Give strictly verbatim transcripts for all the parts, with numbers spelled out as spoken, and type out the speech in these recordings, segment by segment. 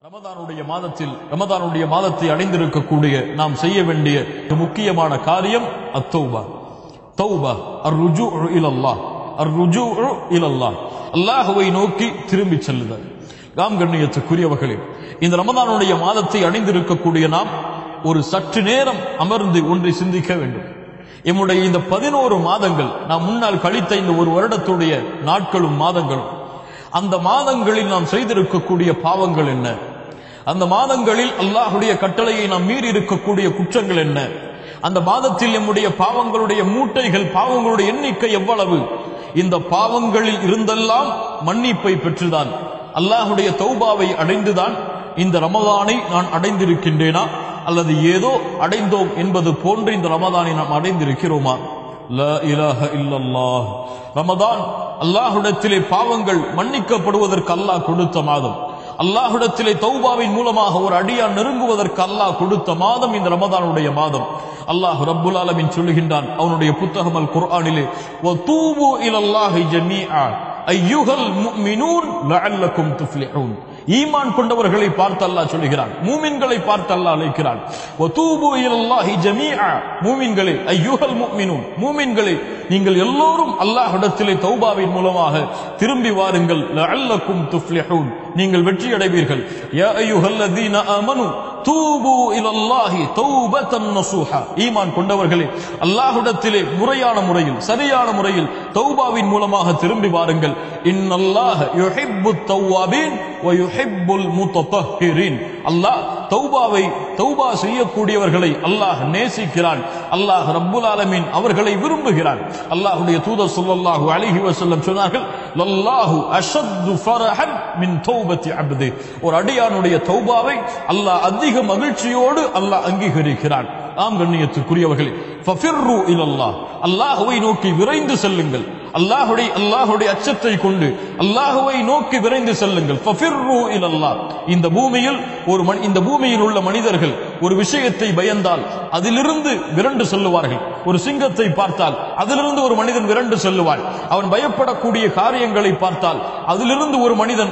ரமதானுடைய மாதத்தில் ரமதானுடைய மாதத்தை அடைந்திருக்கக்கூடிய நாம் செய்ய வேண்டிய முக்கியமான காரியம் அத்தௌபா. தௌபா அர்-ருஜூஉ இலல்லாஹ், அர்-ருஜூஉ இலல்லாஹ், அல்லாஹ்வை நோக்கி திரும்பி செல்லுதல். நாம் கண்ணியத்துக்குரியவர்களே, இந்த ரமதானுடைய மாதத்தை அடைந்திருக்கக்கூடிய நாம் ஒரு சற்று நேரம் அமர்ந்து ஒன்றை சிந்திக்க வேண்டும். எம்முடைய இந்த பதினோரு மாதங்கள், நாம் முன்னால் கழித்த இந்த ஒரு வருடத்துடைய நாட்களும் மாதங்களும், அந்த மாதங்களில் நாம் செய்திருக்கக்கூடிய பாவங்கள் என்ன? அந்த மாதங்களில் அல்லாஹுடைய கட்டளையை நாம் மீறி இருக்கக்கூடிய குற்றங்கள் என்ன? அந்த மாதத்தில் நம்முடைய பாவங்களுடைய மூட்டைகள், பாவங்களுடைய எண்ணிக்கை எவ்வளவு? இந்த பாவங்களில் இருந்தெல்லாம் மன்னிப்பை பெற்றுதான், அல்லாஹுடைய தௌபாவை அடைந்துதான் இந்த ரமதானை நான் அடைந்திருக்கின்றேனா, அல்லது ஏதோ அடைந்தோம் என்பது போன்று இந்த ரமதானை நாம் அடைந்திருக்கிறோமா? லா இலாஹ இல்லல்லாஹ். ரமதான் அல்லாஹ்விடத்திலே பாவங்கள் மன்னிக்கப்படுவதற்கு அல்லாஹ் கொடுத்த மாதம். அல்லாஹ்விடத்திலே தௌபாவின் மூலமாக ஒரு அடியான் நெருங்குவதற்கு அல்லாஹ் கொடுத்த மாதம் இந்த ரமதானுடைய மாதம். அல்லாஹ் ரப்புல் ஆலமீன் சொல்லுகின்றான் அவனுடைய புத்தகம் அல் குர்ஆனிலே, வதூபு இலல்லாஹி ஜமீஆ அய்யுஹல் முஃமினூன் லஅல்லக்கும் துஃப்லிஹூன். ஈமான் கொண்டவர்களை பார்த்து அல்லாஹ் சொல்லுகிறான், மூமின்களை பார்த்து அல்லாஹ் அழைக்கிறான். வதூபு இலல்லாஹி ஜமீஆ, மூமின்களே, அய்யுஹல் முஃமினூன், மூமின்களே, நீங்கள் எல்லோரும் அல்லாஹ்விடத்திலே தௌபாவின் மூலமாக திரும்பி வாருங்கள். லஅல்லக்கும் துஃப்லிஹூன், நீங்கள் வெற்றி அடைவீர்கள். யா அய்யுஹல்லதீன ஆமனு தூபு இலல்லாஹி தௌபத்தன் நஸூஹா, ஈமான் கொண்டவர்களே, அல்லாஹ்விடத்திலே முறையான முறையில், சரியான முறையில் தௌபாவின் மூலமாக திரும்பி வாருங்கள். இன்னல்லாஹ யுஹிப்புத் தவ்வாபீன் வ யுஹிப்புல் முத்தஹிரீன். அல்லாஹ் தௌபாவை, தௌபா செய்யக்கூடியவர்களை அல்லாஹ் நேசிக்கிறான். அல்லாஹ் ரப்புல் ஆலமீன் அவர்களை விரும்புகிறான். அல்லாஹ்வுடைய தூதர் ஸல்லல்லாஹு அலைஹி வஸல்லம் சொன்னார்கள், லல்லாஹு அஷத்து ஃபரஹன் மின் தௌபத்தி அப்தி. ஒரு அடியானுடைய தௌபாவை அல்லாஹ் அதிக மகிழ்ச்சியோடு அல்லாஹ் அங்கீகரிக்கிறான். ஆம் கண்ணியத்துக்குரியவர்களே, ஃபஃபிர்ரு இலல்லாஹ், அல்லாஹ்வை நோக்கி விரைந்து செல்லுங்கள். அல்லாஹ்வுடைய அல்லாஹ்வுடைய அச்சத்தை கொண்டு அல்லாஹ்வை நோக்கி விரைந்து செல்லுங்கள். ஃபஃபிர்ரு இலல்லாஹ். இந்த பூமியில் ஒரு இந்த பூமியில் உள்ள மனிதர்கள் ஒரு விஷயத்தை பயந்தால் அதிலிருந்து விரண்டு செல்லுவார்கள். ஒரு சிங்கத்தை பார்த்தால் அதிலிருந்து ஒரு மனிதன் விரண்டு செல்லுவான். அவன் பயப்படக்கூடிய காரியங்களை பார்த்தால் அதிலிருந்து ஒரு மனிதன்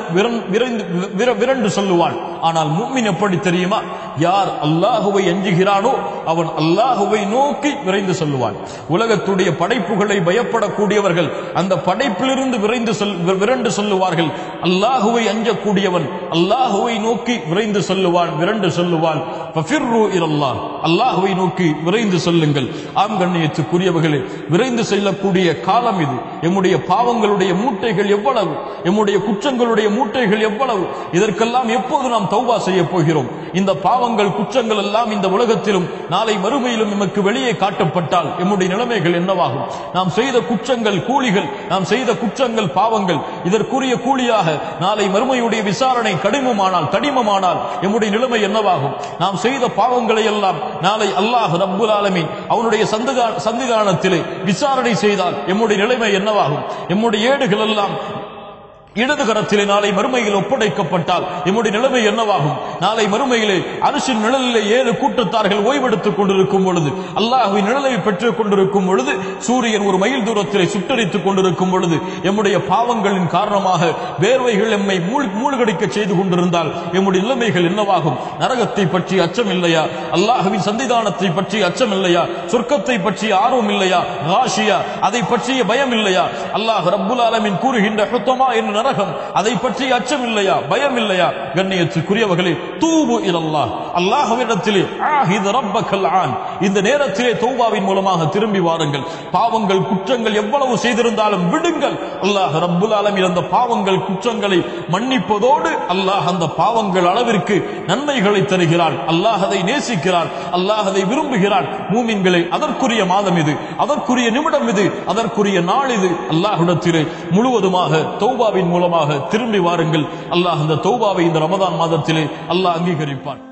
விரண்டு செல்லுவான். ஆனால் முஃமின் எப்படி தெரியுமா? யார் அல்லாஹ்வை அஞ்சுகிறானோ அவன் அல்லாஹ்வை நோக்கி விரைந்து செல்லுவான். உலகத்துடைய படைப்புகளை பயப்படக்கூடியவர்கள் அந்த படைப்பிலிருந்து விரைந்து விரண்டு செல்லுவார்கள். அல்லாஹ்வை அஞ்சக்கூடியவன் அல்லாஹ்வை நோக்கி விரைந்து செல்லுவான், விரண்டு செல்லுவான். ஃபஃபிர்ரு இலல்லாஹ், அல்லாஹ்வை நோக்கி விரைந்து செல்லுங்கள். ஆம் கண்ணியத்துக்குரியவர்களே, விரைந்து செல்லக்கூடிய காலம் இது. எம்முடைய பாவங்களுடைய மூட்டைகள் எவ்வளவு, எம்முடைய குற்றங்களுடைய மூட்டைகள் எவ்வளவு, இதற்கெல்லாம் எப்போது நாம் தௌபா செய்ய போகிறோம்? இந்த பாவங்கள், குற்றங்கள் எல்லாம் இந்த உலகத்திலும் நாளை மறுமையிலும் நமக்கு வெளியே காட்டப்பட்டால் எம்முடைய நிலைமைகள் என்னவாகும்? நாம் செய்த குற்றங்கள் கூலிகள், நாம் செய்த குற்றங்கள் பாவங்கள், இதற்குரிய கூலியாக நாளை மறுமையுடைய விசாரணை கடினமானால் கடினமானால் எம்முடைய நிலைமை என்னவாகும்? நாம் செய்த பாவங்களை எல்லாம் நாளை அல்லாஹ் ரப்புல் ஆலமீன் அவனுடைய சந்திதானத்திலே விசாரணை செய்தால் எம்முடைய நிலைமை என்னவாகும்? எம்முடைய ஏடுகள் எல்லாம் இடது கரத்திலே நாளை மறுமையில் ஒப்படைக்கப்பட்டால் எம்முடைய நிலைமை என்னவாகும்? நாளை மறுமையிலே அரிசின் நிழலிலே ஏழு கூட்டத்தார்கள் ஓய்வெடுத்துக் கொண்டிருக்கும் பொழுது, அல்லாஹ்வின் நிழலை பெற்றுக் கொண்டிருக்கும் பொழுது, சூரியன் ஒரு மைல் தூரத்திலே சுட்டரித்துக் கொண்டிருக்கும் பொழுது, எம்முடைய பாவங்களின் காரணமாக வேர்வைகள் எம்மை மூழ்கடிக்க செய்து கொண்டிருந்தால் எம்முடைய நிலைமைகள் என்னவாகும்? நரகத்தை பற்றி அச்சம் இல்லையா? அல்லாஹ்வின் சந்திதானத்தை பற்றி அச்சம் இல்லையா? சொர்க்கத்தை பற்றி ஆர்வம் இல்லையா? காஷியா, அதை பற்றிய பயம் இல்லையா? அல்லாஹ் ரப்புல் ஆலமீன் கூறுகின்ற ஹுத்தமா என்ற நரகம், அதை பற்றி அச்சம் இல்லையா? பயம் இல்லையா? கண்ணியத்துக்குரியவர்களே, தூபு இலல்லாஹ், அல்லாஹ்விடத்திலே ஆஹித ரப்பக்கல் ஆன், இந்த நேரத்திலே தௌபாவின் மூலமாக திரும்பி வாருங்கள். பாவங்கள், குற்றங்கள் எவ்வளவு செய்திருந்தாலும் விடுங்கள். அல்லாஹ் ரப்புல் ஆலமீன் அந்த பாவங்கள், குற்றங்களை மன்னிப்பதோடு அல்லாஹ் அந்த பாவங்கள் அளவிற்கு நன்மைகளை தருகிறான். அல்லாஹ் அதை நேசிக்கிறான், அல்லாஹ் அதை விரும்புகிறான். மூமின்களே, அதற்குரிய மாதம் இது, அதற்குரிய நிமிடம் இது, அதற்குரிய நாள் இது. அல்லாஹ்விடத்திலே முழுவதுமாக தௌபாவின் மூலமாக திரும்பி வாருங்கள். அல்லாஹ் அந்த தௌபாவை இந்த ரமதான் மாதத்திலே அல்லாஹ் அங்கீகரிப்பான்.